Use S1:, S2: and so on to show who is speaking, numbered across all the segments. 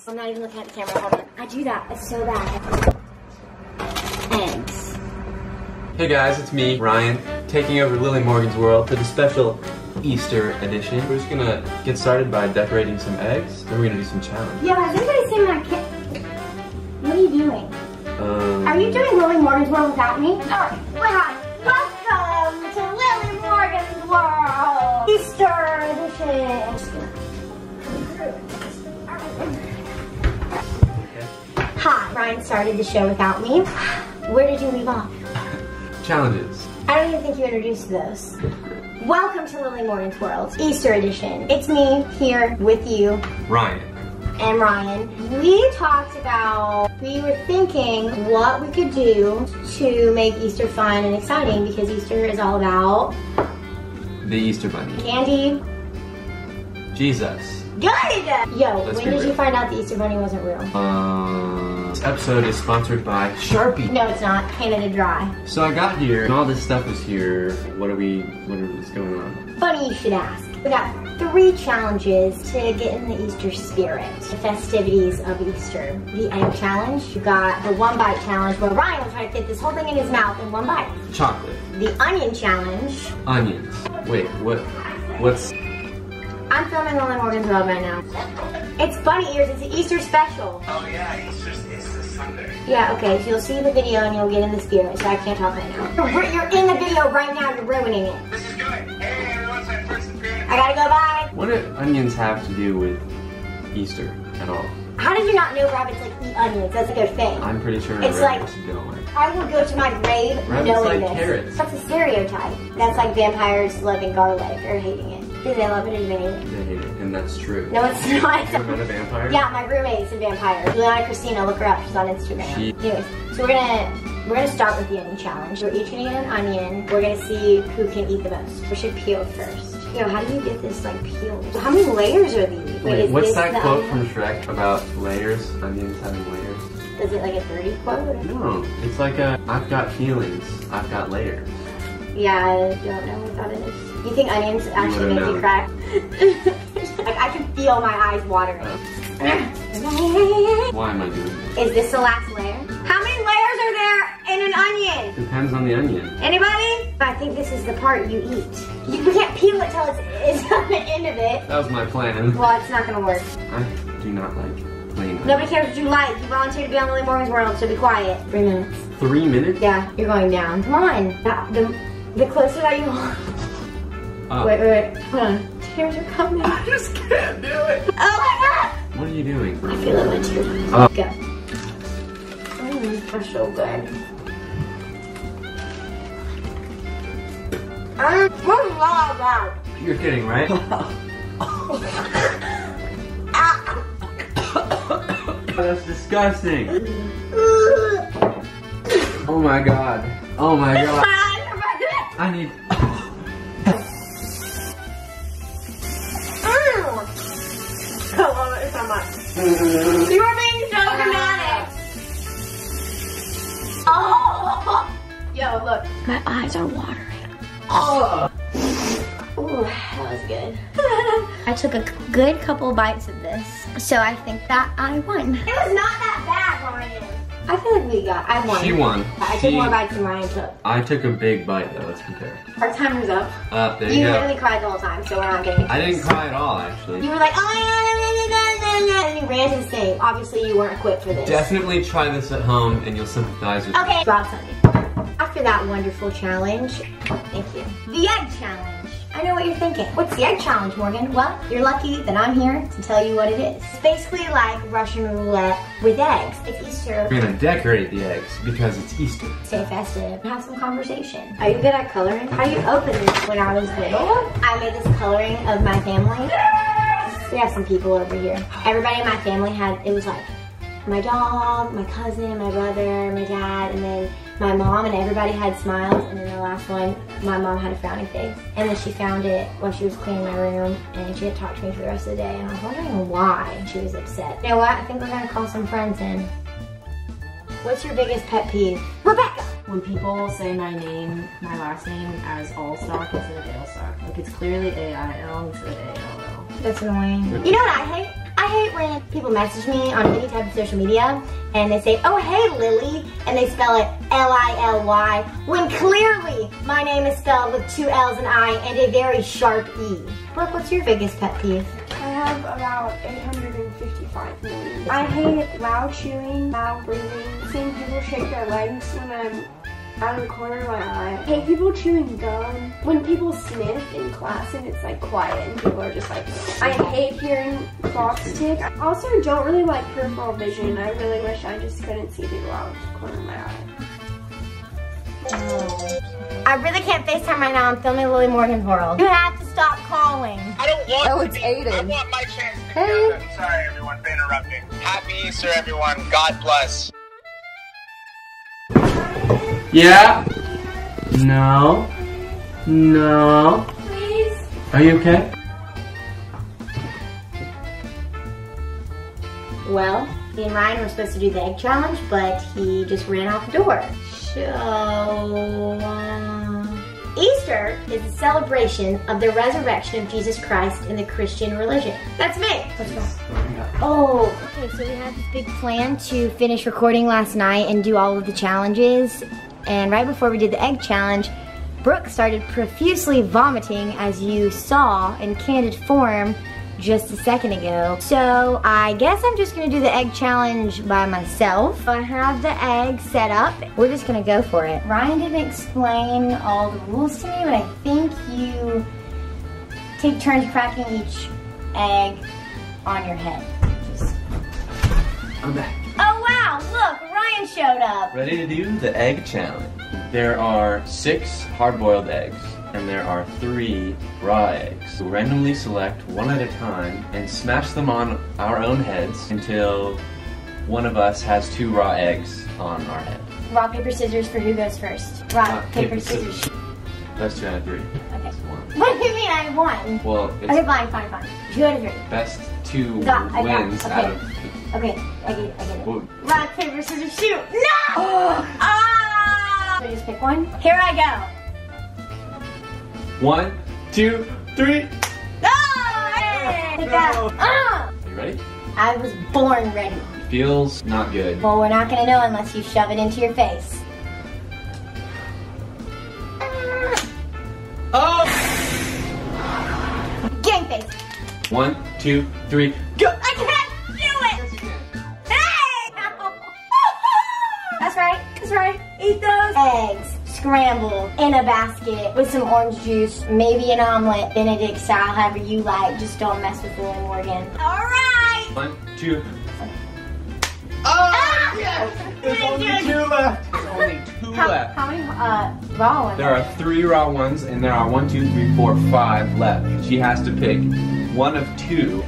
S1: I'm not even looking at the camera. Hold on. I do that. It's so bad. Eggs.
S2: Hey guys, it's me, Ryan, taking over Lily Morgan's world for the special Easter edition. We're just gonna get started by decorating some eggs, then we're gonna do some challenge.
S1: Yo, has anybody seen my kid? What are you doing? Are you doing Lily Morgan's world without me? Alright, welcome to Lily Morgan's world! Easter edition! Hi, Ryan started the show without me. Where did you leave off?
S2: Challenges.
S1: I don't even think you introduced those. Welcome to Lily Morgan's world, Easter edition. It's me here with you,
S2: Ryan.
S1: And Ryan. We talked about, we were thinking what we could do to make Easter fun and exciting because Easter is all about
S2: The Easter Bunny.
S1: candy.
S2: Jesus.
S1: Good! Yo,
S2: Let's
S1: when
S2: be
S1: did you
S2: real.
S1: find out the Easter Bunny wasn't real?
S2: This episode is sponsored by Sharpie.
S1: No, it's not. Canada Dry.
S2: So I got here, and all this stuff is here. What is going on?
S1: Funny you should ask. We got 3 challenges to get in the Easter spirit. The festivities of Easter. The egg challenge. You got the 1 bite challenge where Ryan will try to fit this whole thing in his mouth in 1 bite.
S2: Chocolate.
S1: The onion challenge.
S2: Onions. Wait, what's...
S1: I'm filming Lily Morgan's world right now. It's Bunny Ears, it's an Easter special.
S3: Oh yeah, Easter Sunday.
S1: Yeah, okay, so you'll see the video and you'll get in the spirit, so I can't talk right now. You're in the video right now, you're ruining it.
S3: This is good. Hey, everyone's my first appearance.
S1: I gotta go, bye.
S2: What do onions have to do with Easter at all?
S1: How did you not know rabbits like eat onions? That's like their thing.
S2: I'm pretty sure
S1: It's
S2: rabbits don't like.
S1: I will go to my grave
S2: Rabbits
S1: knowing
S2: like
S1: this.
S2: carrots.
S1: That's a stereotype. That's like vampires loving garlic or hating it. Do they love it or do they hate it?
S2: They hate it, and that's true.
S1: No, it's not.
S2: You ever met a vampire?
S1: Yeah, my roommate's a vampire. Juliana Christina, look her up. She's on Instagram. Anyways, so we're gonna start with the onion challenge. We're each gonna get an onion. We're gonna see who can eat the most. We should peel first. Yo, how do you get this like peeled? How many layers are these?
S2: Wait,
S1: is
S2: what's
S1: this
S2: that
S1: the
S2: quote
S1: onion?
S2: from Shrek about layers? Onions having layers?
S1: Is it like a dirty quote?
S2: No, it's like I've got feelings, I've got layers.
S1: Yeah, I don't know what that is. You think onions actually make
S2: would've
S1: you cry? Like I can feel my eyes watering.
S2: Why am I doing this?
S1: Is this the last layer? How many layers are there in an onion?
S2: Depends on the onion.
S1: Anybody? I think this is the part you eat. You can't peel it till it's on the end of it.
S2: That was my plan.
S1: Well, it's not gonna work.
S2: I do not like plain onions.
S1: Nobody cares what you like. You volunteered to be on Lily Morgan's world, so be quiet. 3 minutes.
S2: 3 minutes?
S1: Yeah, you're going down. Come on. The closer that you are.
S2: Oh.
S1: Wait. Hold on. Tears are coming.
S2: I just can't do it.
S1: Oh my god!
S2: What are you doing?
S1: I feel it in my tears.
S2: Oh.
S1: Go. That's so good. What is all about?
S2: You're kidding, right? That's disgusting. Oh my god. Oh my god. I need...
S1: I love it so much. You are being so dramatic. Oh! Yo, look. My eyes are watering.
S2: Oh.
S1: Ooh, that was good. I took a good couple bites of this, so I think that I won. It was not that bad, Ryan. I feel like I won.
S2: She won.
S1: I took more bites than Ryan took.
S2: I took a big bite though, let's compare.
S1: Our timer's up.
S2: There
S1: You
S2: you go.
S1: literally cried the whole time, so we're not getting it.
S2: I didn't cry at all, actually.
S1: You were like, oh my god, and you ran to the stage. Obviously, you weren't equipped for this.
S2: Definitely try this at home and you'll sympathize with me.
S1: Okay, drop something. After that wonderful challenge, thank you. The egg challenge. I know what you're thinking. What's the egg challenge, Morgan? Well, you're lucky that I'm here to tell you what it is. It's basically like Russian roulette with eggs. It's Easter.
S2: We're gonna decorate the eggs because it's Easter.
S1: Stay festive. Have some conversation. Are you good at coloring? How do you open this? When I was little, I made this coloring of my family. We have some people over here. Everybody in my family it was like my dog, my cousin, my brother, my dad, and then my mom, and everybody had smiles, and then the last one, my mom had a frowny face. And then she found it while she was cleaning my room, and she didn't talk to me for the rest of the day, and I was wondering why she was upset. You know what? I think we're gonna call some friends in. What's your biggest pet peeve? Rebecca!
S4: When people say my name, my last name, as Allstock instead of Ailstock. Like it's clearly A-I-L instead of A-L-L.
S1: That's annoying. You know what I hate? I hate when people message me on any type of social media and they say, oh, hey, Lily, and they spell it L-I-L-Y, when clearly my name is spelled with 2 L's and I and a very sharp E. Brooke, what's your biggest pet peeve?
S5: I have about 855 million. I hate loud chewing, loud breathing, seeing people shake their legs when I'm out of the corner of my eye. I hate people chewing gum. When people sniff in class and it's like quiet and people are just like, I hate hearing clocks tick. I also don't really like peripheral vision. I really wish I just couldn't see people out of the corner of my eye.
S1: I really can't FaceTime right now. I'm filming Lily Morgan's World. You have to stop calling.
S3: I don't want
S6: Oh, it's Aiden.
S3: I want my chance to
S6: Hey.
S3: do that. Sorry, everyone, for interrupting. Happy Easter, everyone. God bless.
S2: Yeah? No? No?
S1: Please?
S2: Are you okay?
S1: Well, me and Ryan were supposed to do the egg challenge, but he just ran out the door. So, Easter is a celebration of the resurrection of Jesus Christ in the Christian religion. That's me. What's that? Oh, okay, so we had this big plan to finish recording last night and do all of the challenges. And right before we did the egg challenge, Brooke started profusely vomiting, as you saw in candid form just a second ago. So I guess I'm just gonna do the egg challenge by myself. I have the egg set up. We're just gonna go for it. Ryan didn't explain all the rules to me, but I think you take turns cracking each egg on your head. Just...
S2: I'm back.
S1: Oh wow, look, Ryan showed up.
S2: Ready to do the egg challenge. There are 6 hard-boiled eggs, and there are 3 raw eggs. We'll randomly select one at a time and smash them on our own heads until one of us has 2 raw eggs on our head.
S1: Rock, paper, scissors for who goes first. Rock, paper, scissors.
S2: That's 2 out of 3.
S1: Okay.
S2: That's 1.
S1: What do you mean I won?
S2: Well, it's
S1: Okay, fine. 2 out of 3.
S2: best 2
S1: I got
S2: wins
S1: it,
S2: out
S1: okay.
S2: of...
S1: Okay, I get it.
S2: Well,
S1: Rock, paper, scissors, shoot! No! Ah! So just pick one. Here I go.
S2: 1, 2, 3.
S1: No! Pick that.
S2: Are you ready?
S1: I was born ready.
S2: Feels not good.
S1: Well, we're not gonna know unless you shove it into your face.
S2: Oh!
S1: Game face.
S2: 1, 2, 3, go!
S1: I can't do it! Hey! That's right. Eat those eggs. Scrambled in a basket with some orange juice, maybe an omelet, Benedict style, however you like. Just don't mess with Lily Morgan. All right.
S2: 1, 2.
S1: Ah!
S2: Yes! There's
S1: You
S2: only
S1: did
S2: 2 left. There's only 2 left.
S1: How many raw ones?
S2: There are 3 raw ones, and there are 1, 2, 3, 4, 5 left. She has to pick one of 2.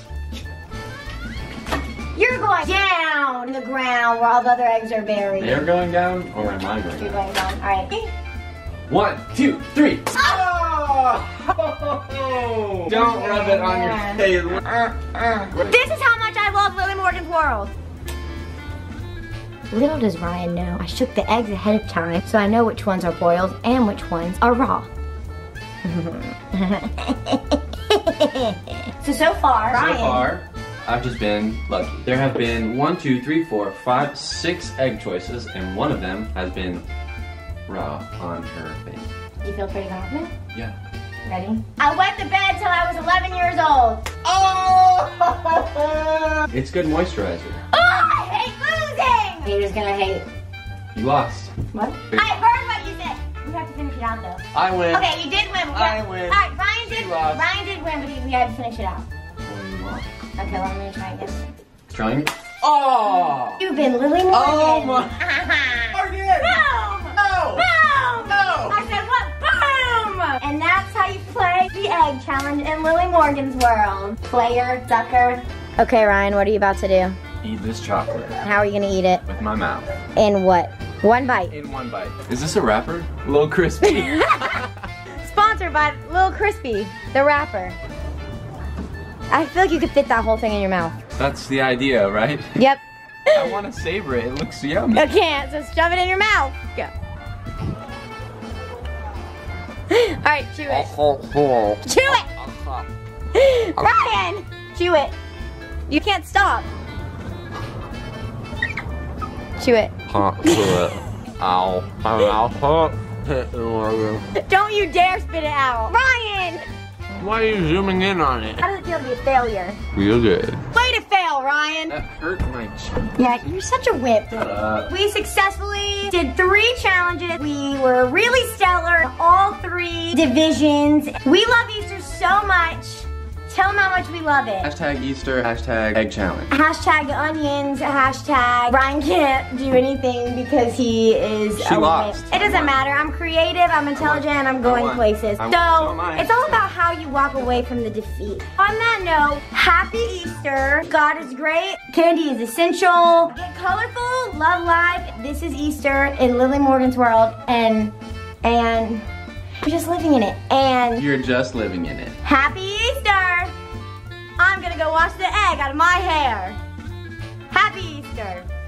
S1: You're going down in the ground where all the other eggs are buried.
S2: They're going down, or am I going
S1: You're
S2: down?
S1: going down. All right.
S2: 1, 2, 3.
S1: Ah!
S2: Oh! Don't rub it on your face.
S1: This is how much I love Lily Morgan's World. Little does Ryan know, I shook the eggs ahead of time, so I know which ones are boiled and which ones are raw. So far, Ryan.
S2: So far, I've just been lucky. There have been 1, 2, 3, 4, 5, 6 egg choices, and one of them has been raw on her face.
S1: You feel pretty confident?
S2: Yeah.
S1: Ready? I wet the bed till I was 11 years old.
S2: Oh! It's good moisturizer.
S1: Oh, I hate losing! Haters gonna hate.
S2: You lost.
S1: What? I heard what you said. We have to finish it out though.
S2: I win.
S1: Okay, you did win.
S2: I win.
S1: Alright, Ryan did.
S2: She lost.
S1: Ryan did win, but we had to finish it out.
S2: Well, you lost.
S1: Okay, well, I'm gonna try again.
S2: Trying? Oh!
S1: You've been Lily Morgan.
S2: Oh my!
S1: Again. Boom!
S2: No!
S1: Boom!
S2: No!
S1: I said what? Boom! And that's how you play the egg challenge in Lily Morgan's World. Player, sucker. Okay, Ryan, what are you about to do?
S2: Eat this chocolate
S1: How are you gonna eat it?
S2: with my mouth.
S1: In what? One bite.
S2: In one bite. Is this a wrapper? Little crispy.
S1: Sponsored by Lil Crispy, the rapper. I feel like you could fit that whole thing in your mouth.
S2: That's the idea, right?
S1: Yep.
S2: I want to savor it. It looks yummy.
S1: I can't, so shove it in your mouth. Go. Alright, chew it. Chew it! Ryan! Chew it. You can't stop. Chew it.
S2: Ow. My mouth hurt.
S1: Don't you dare spit it out. Ryan!
S2: Why are you zooming in on it?
S1: How does it feel to be a failure?
S2: Real good.
S1: Way to fail, Ryan.
S2: That hurt my chin.
S1: Yeah, you're such a wimp. We successfully did 3 challenges. We were really stellar in all 3 divisions. We love Easter so much. Tell them how much we love it.
S2: Hashtag Easter, hashtag egg challenge.
S1: Hashtag onions, hashtag Ryan can't do anything because he is
S2: She lost.
S1: It doesn't matter. I'm creative, I'm intelligent, and I'm going places. So, it's all about how you walk away from the defeat. On that note, happy Easter. God is great. Candy is essential. Get colorful, love life. This is Easter in Lily Morgan's world, and we're just living in it. And
S2: You're just living in it.
S1: happy Easter! I'm gonna go wash the egg out of my hair. Happy Easter!